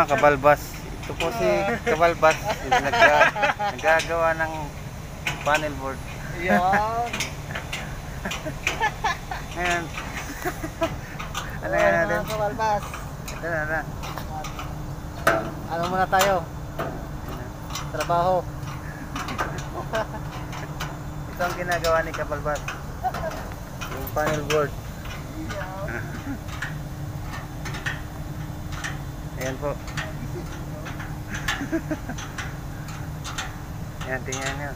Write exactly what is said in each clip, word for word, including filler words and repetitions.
kabalbas. Ito po si kabalbas. Nagga, nagagawa ng panel board. Yan. Ayan. Ano yan natin? Mga kabalbas. Ito na na. Ano muna tayo? Trabaho. Ito ang ginagawa ni kabalbas. Yung panel board. Ayan po. Ayan, tingnan nyo.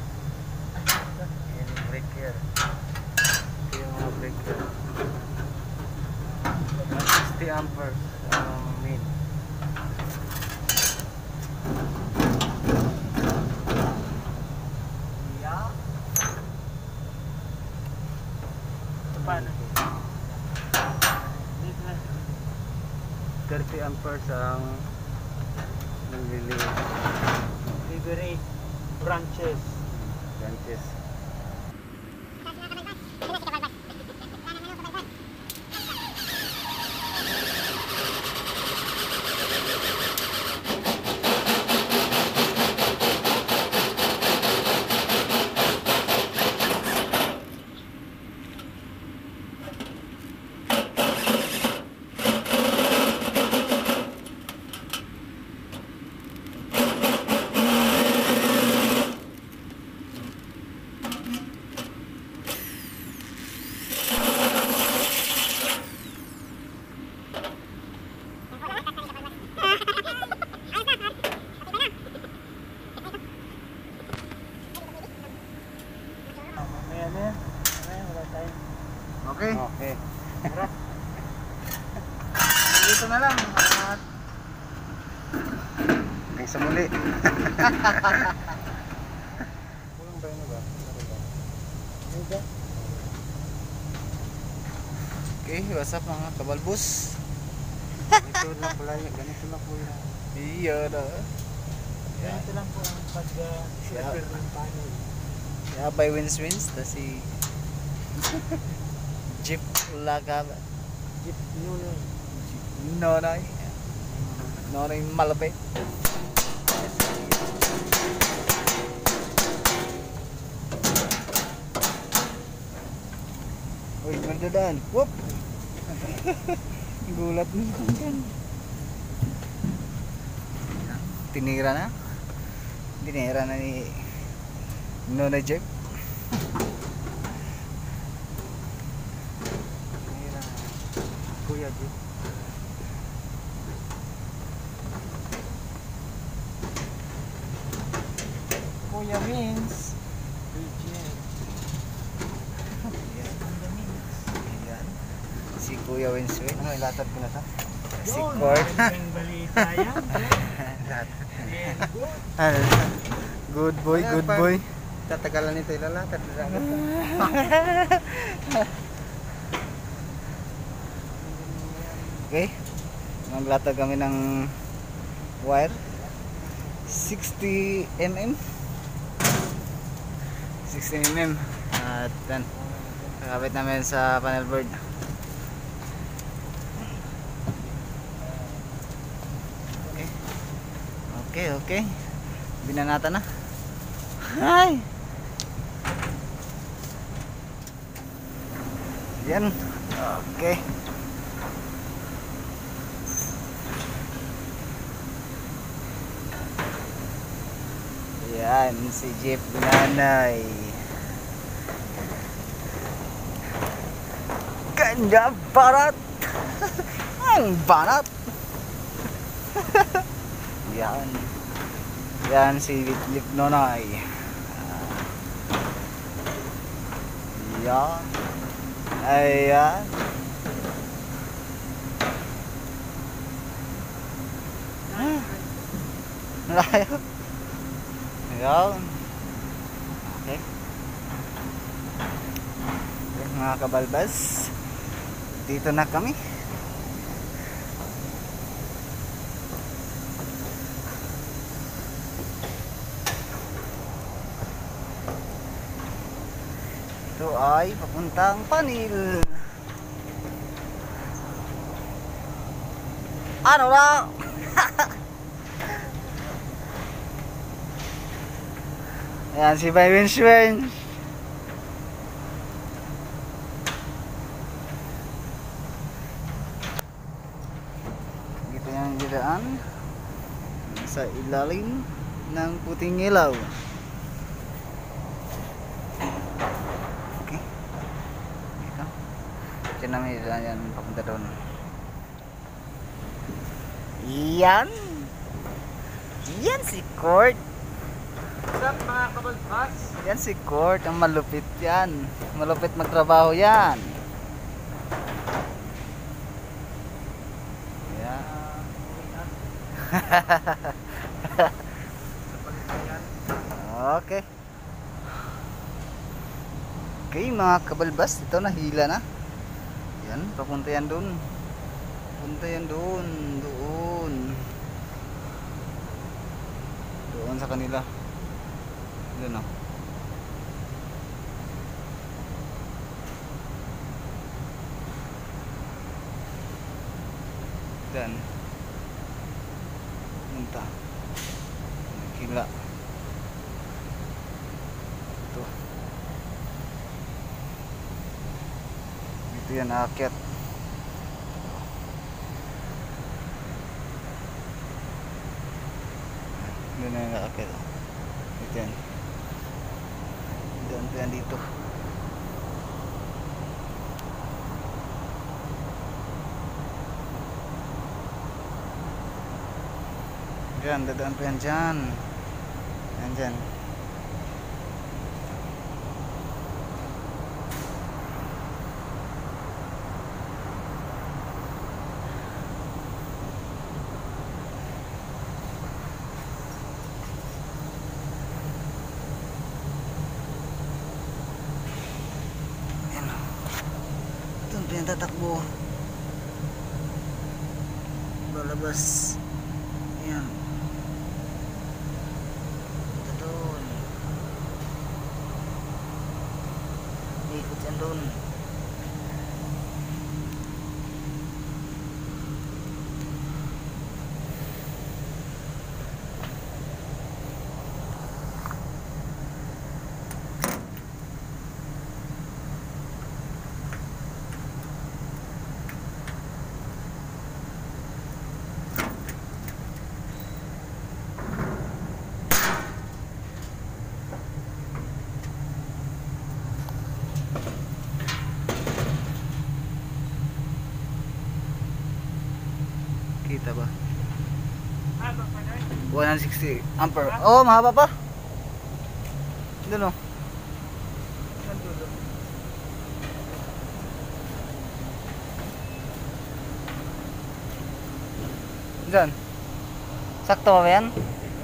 Ayan yung breaker. Ito yung mga breaker. sixty amperes ang main. Yeah. Paano? thirty amperes ang nagliliwas. Liberate branches. Branches. Okay. Okay. Tara. Dito na lang. At hanggang sa muli. kulang ba yun ba? Ano Okay, what's up mga kabalbus? Ganito lang pala yun. Ganito lang po yun. Iya na. Ganito lang po ang pag-repair ng panel. Yeah, by wins wins. Tas si Jeep Lagab. Jeep Nunoy. Nonoy. Nonoy Malapit. Uy, magdadaan. Whoop! Gulat mo naman. Tinira na. Tinira na ni Nonoy Jeep. Kuya Jeep. Kuya means Regent. Ayan. Si Kuya Winswin. Ano, ilatad ko na ito? Si Cord. Balita yan. Good boy, good boy. Tatagalan nito ilalatad. Okay. Maglatag kami ng wire. sixty millimeter. sixty millimeter. At yan. Kakabit namin sa panel board. Okay. Okay, okay. Binanata na. Hi! Yan. Okay. Yan, si Jeep Nanay. Ganda barat. Ang barat. Yan. Yan si Jeep Nanay. Yan. Ayan. Layo. Ayan. Okay. Okay, mga kabalbas, dito na kami. Ito ay papuntang Panil. Ano na? Ayan si Baywen Schwen. Dito yung didaan sa ilalim ng puting ilaw. Okay. Dito. Diyan namin didaan yan papunta doon. Yan. Yan si Court. What's up mga kabalbas? Yan si Court, ang malupit yan. Malupit magtrabaho yan. Yan. Okay. Okay mga kabalbas, ito nahila na. Yan, papunta yan doon. Papunta yan doon, doon. Doon sa kanila. Doon oh. Dan punta nagkila ito ito yan aakyat doon yan aakyat ito yan doon yan dito. Yan, dadaan pa yan dyan. Yan dyan. Yan. Doon pa yan tatakbo. Lalabas. Yan. Ikot yan doon. Kita ba? one sixty ampere. Oh, mahaba pa. Doon oh. Diyan. Sakto ba yan?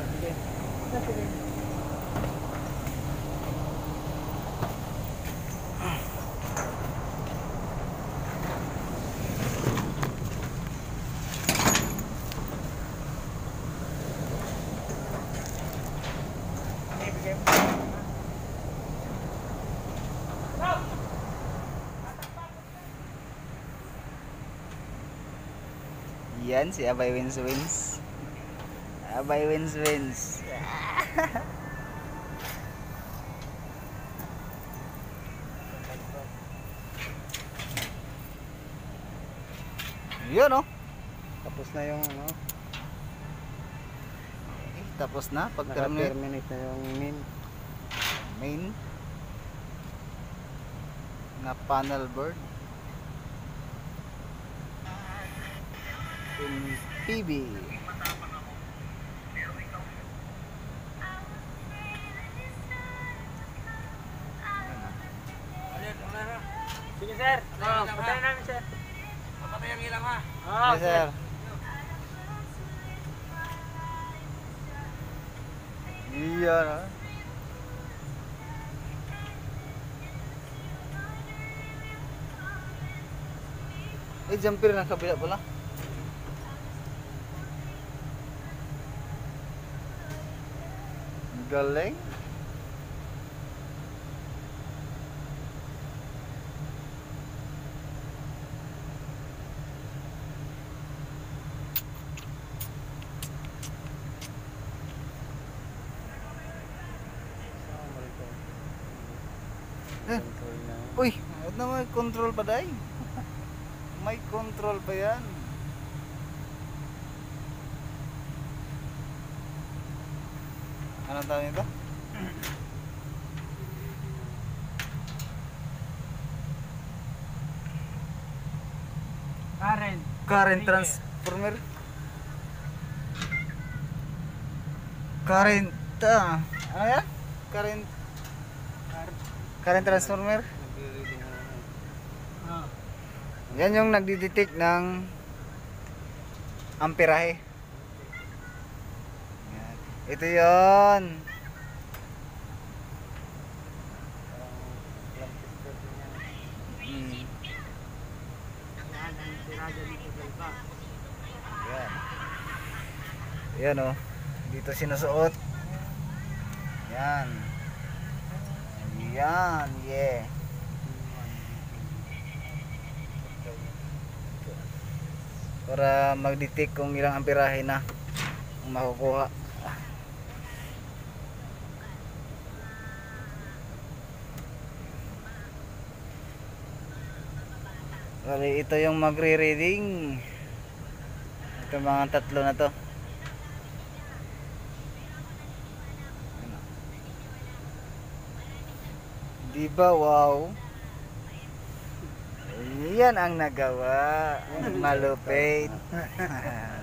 Yan si Abay Wins Wins. Abay Wins Wins. Yun oh. Tapos na yung ano, Okay, tapos na pag terminate naka-terminate na yung main. main na panel board in P B. Sige sir, oh, patayin namin sir. Papatay ang ilang ha. Oh, Yes sir. Iya na. Eh, jumper na kabila pala. Galing. Eh, uy, at na may control pa day. May control pa yan. Anong tawag nito? Current. Current transformer. Current, ah, ano yan? Current, current transformer. Ah. Yan yung nagdidetect ng amperahe. Yan. Ito yon. Hmm. Yan ang tirada dito sa iba. Yan. Yan oh. Dito sinusuot. Yan. Yan, yeah. Para mag-detect kung ilang amperahe na ang makukuha. Bali, ito yung magre-reading. Ito mga tatlo na to. Diba wow? Yan ang nagawa. Malupit.